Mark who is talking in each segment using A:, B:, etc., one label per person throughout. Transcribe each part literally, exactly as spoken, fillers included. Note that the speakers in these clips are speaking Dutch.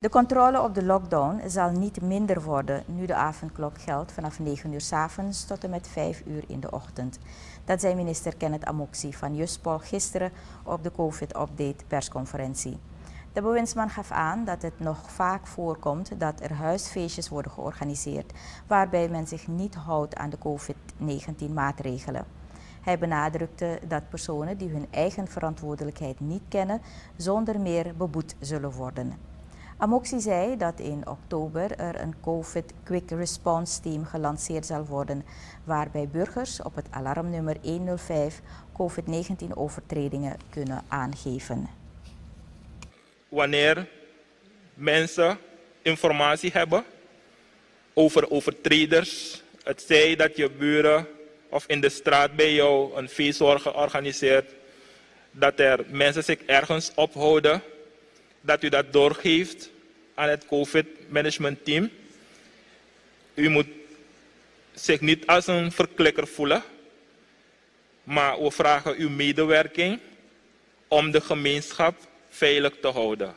A: De controle op de lockdown zal niet minder worden nu de avondklok geldt vanaf negen uur 's avonds tot en met vijf uur in de ochtend. Dat zei minister Kenneth Amoksi van Juspol gisteren op de COVID-update persconferentie. De bewindsman gaf aan dat het nog vaak voorkomt dat er huisfeestjes worden georganiseerd waarbij men zich niet houdt aan de COVID negentien maatregelen. Hij benadrukte dat personen die hun eigen verantwoordelijkheid niet kennen zonder meer beboet zullen worden. Amoksi zei dat in oktober er een COVID Quick Response Team gelanceerd zal worden, waarbij burgers op het alarmnummer honderdvijf COVID negentien overtredingen kunnen aangeven.
B: Wanneer mensen informatie hebben over overtreders, het zij dat je buren of in de straat bij jou een feest wordt georganiseerd, dat er mensen zich ergens ophouden, dat u dat doorgeeft aan het COVID-management team. U moet zich niet als een verklikker voelen, maar we vragen uw medewerking om de gemeenschap veilig te houden.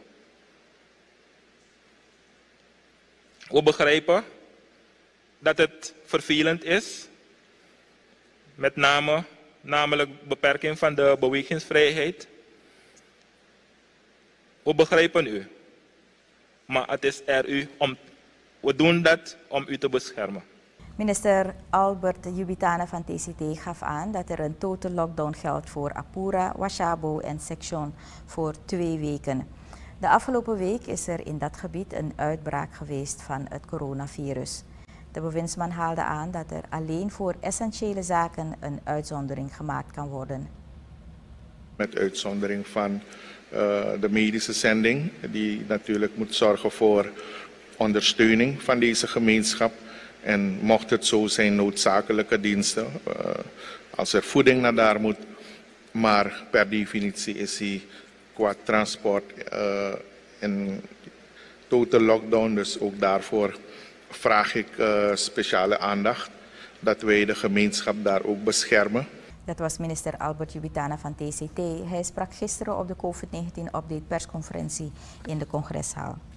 B: We begrijpen dat het vervelend is, met name namelijk beperking van de bewegingsvrijheid. We begrijpen u, maar het is er u om, we doen dat om u te beschermen.
A: Minister Albert Jubitana van T C T gaf aan dat er een total lockdown geldt voor Apura, Washabo en Section voor twee weken. De afgelopen week is er in dat gebied een uitbraak geweest van het coronavirus. De bewindsman haalde aan dat er alleen voor essentiële zaken een uitzondering gemaakt kan worden.
C: Met uitzondering van uh, de medische zending, die natuurlijk moet zorgen voor ondersteuning van deze gemeenschap. En mocht het zo zijn, noodzakelijke diensten, uh, als er voeding naar daar moet. Maar per definitie is hij qua transport uh, in total lockdown. Dus ook daarvoor vraag ik uh, speciale aandacht, dat wij de gemeenschap daar ook beschermen.
A: Dat was minister Albert Jubitana van T C T. Hij sprak gisteren op de COVID negentien update persconferentie in de Congreszaal.